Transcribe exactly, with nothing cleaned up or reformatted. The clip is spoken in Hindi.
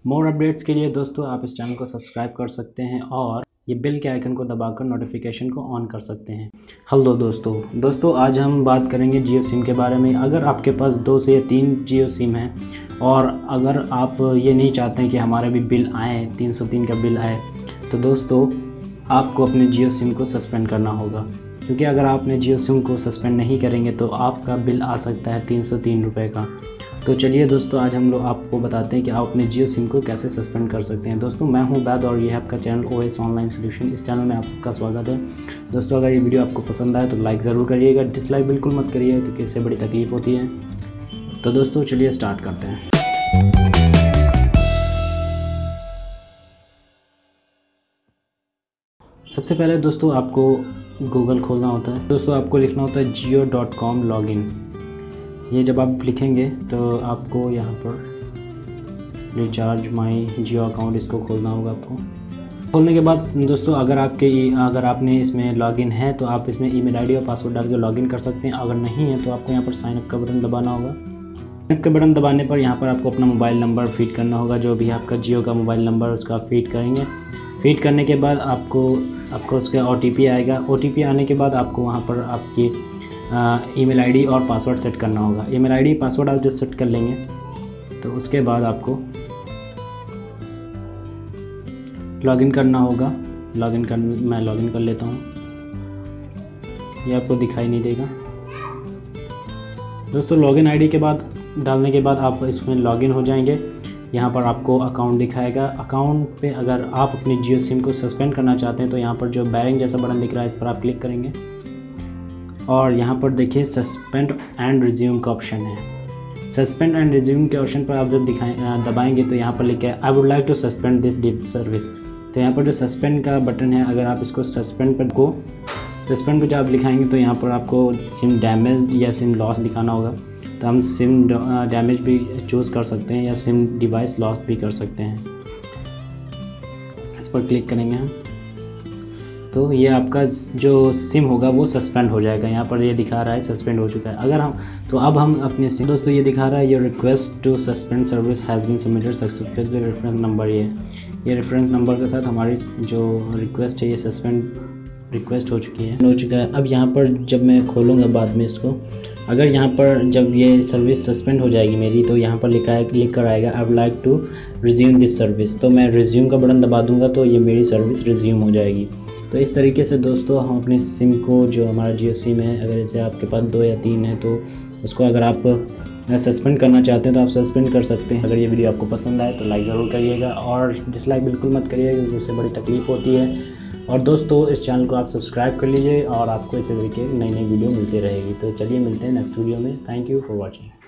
मोर अपडेट्स के लिए दोस्तों आप इस चैनल को सब्सक्राइब कर सकते हैं और ये बेल के आइकन को दबाकर नोटिफिकेशन को ऑन कर सकते हैं। हेलो दोस्तों दोस्तों आज हम बात करेंगे जियो सिम के बारे में। अगर आपके पास दो से तीन जियो सिम हैं और अगर आप ये नहीं चाहते हैं कि हमारे भी बिल आए, तीन सौ तीन का बिल आए, तो दोस्तों आपको अपने जियो सिम को सस्पेंड करना होगा। क्योंकि अगर आप अपने जियो सिम को सस्पेंड नहीं करेंगे तो आपका बिल आ सकता है तीन सौ तीन रुपये का। तो चलिए दोस्तों आज हम लोग आपको बताते हैं कि आप अपने जियो सिम को कैसे सस्पेंड कर सकते हैं। दोस्तों मैं हूं बैद और ये है आपका चैनल ओएस ऑनलाइन सॉल्यूशन। इस चैनल में आप सबका स्वागत है। दोस्तों अगर ये वीडियो आपको पसंद आए तो लाइक ज़रूर करिएगा, डिसलाइक बिल्कुल मत करिएगा क्योंकि इससे बड़ी तकलीफ़ होती है। तो दोस्तों चलिए स्टार्ट करते हैं। सबसे पहले दोस्तों आपको गूगल खोलना होता है। दोस्तों आपको लिखना होता है जियो डॉट कॉम लॉगिन। ये जब आप लिखेंगे तो आपको यहाँ पर रिचार्ज माई जियो अकाउंट इसको खोलना होगा। आपको खोलने के बाद दोस्तों अगर आपके अगर आपने इसमें लॉगिन है तो आप इसमें ईमेल आईडी और पासवर्ड डाल के लॉगिन कर सकते हैं। अगर नहीं है तो आपको यहाँ पर साइन अप का बटन दबाना होगा। साइन अप का बटन दबाने पर यहाँ पर आपको अपना मोबाइल नंबर फीड करना होगा, जो भी आपका जियो का मोबाइल नंबर उसका फीड करेंगे। फीड करने के बाद आपको आपको उसका ओ टी पी आएगा। ओ टी पी आने के बाद आपको वहाँ पर आपकी ईमेल आईडी और पासवर्ड सेट करना होगा। ईमेल आईडी पासवर्ड आप जो सेट कर लेंगे तो उसके बाद आपको लॉगिन करना होगा। लॉगिन कर मैं लॉगिन कर लेता हूँ। ये आपको दिखाई नहीं देगा। दोस्तों लॉगिन आईडी के बाद डालने के बाद आप इसमें लॉगिन हो जाएंगे। यहाँ पर आपको अकाउंट दिखाएगा। अकाउंट पे अगर आप अपनी जियो सिम को सस्पेंड करना चाहते हैं तो यहाँ पर जो बैरिंग जैसा बटन दिख रहा है इस पर आप क्लिक करेंगे और यहाँ पर देखिए सस्पेंड एंड रिज्यूम का ऑप्शन है। सस्पेंड एंड रिज्यूम के ऑप्शन पर आप जब दिखाएं दबाएंगे तो यहाँ पर लिखा है I would like to suspend this div service. तो यहाँ पर जो सस्पेंड का बटन है, अगर आप इसको सस्पेंड पर को सस्पेंड पर जब आप लिखाएंगे तो यहाँ पर आपको सिम डैमेज या सिम लॉस दिखाना होगा। तो हम सिम डैमेज भी चूज़ कर सकते हैं या सिम डिवाइस लॉस भी कर सकते हैं। इस पर क्लिक करेंगे हम तो ये आपका जो सिम होगा वो सस्पेंड हो जाएगा। यहाँ पर ये दिखा रहा है सस्पेंड हो चुका है। अगर हम तो अब हम अपने सिम दोस्तों ये दिखा रहा है your request to suspend service has been submitted successfully. Reference number ये ये रेफरेंस नंबर के साथ हमारी जो रिक्वेस्ट है ये सस्पेंड रिक्वेस्ट हो चुकी है हो चुका है। अब यहाँ पर जब मैं खोलूँगा बाद में इसको, अगर यहाँ पर जब ये सर्विस सस्पेंड हो जाएगी मेरी तो यहाँ पर लिखा है लिख कर आएगा I would like to resume this service. तो मैं रिज्यूम का बटन दबा दूँगा तो ये मेरी सर्विस रिज्यूम हो जाएगी। तो इस तरीके से दोस्तों हम अपने सिम को, जो हमारा जियो सिम है, अगर इसे आपके पास दो या तीन है तो उसको अगर आप सस्पेंड करना चाहते हैं तो आप सस्पेंड कर सकते हैं। अगर ये वीडियो आपको पसंद आए तो लाइक ज़रूर करिएगा और डिसलाइक बिल्कुल मत करिएगा क्योंकि उससे बड़ी तकलीफ़ होती है। और दोस्तों इस चैनल को आप सब्सक्राइब कर लीजिए और आपको इसी तरीके नई नई वीडियो मिलती रहेगी। तो चलिए मिलते हैं नेक्स्ट वीडियो में। Thank you for watching.